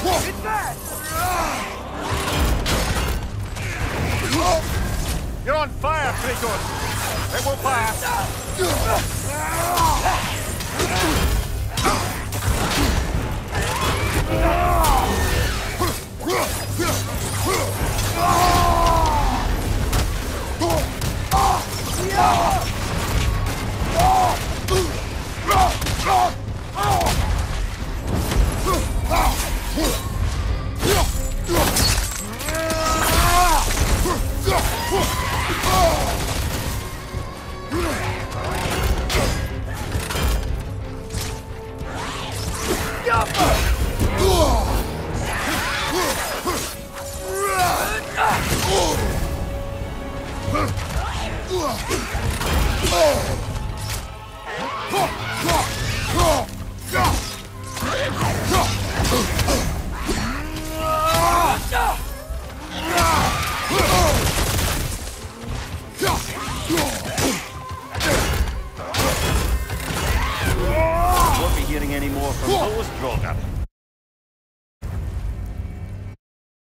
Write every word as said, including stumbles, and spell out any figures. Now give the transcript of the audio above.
It's bad! You're on fire, Kratos! It will pass! Won't be hearing any more from those Draugr.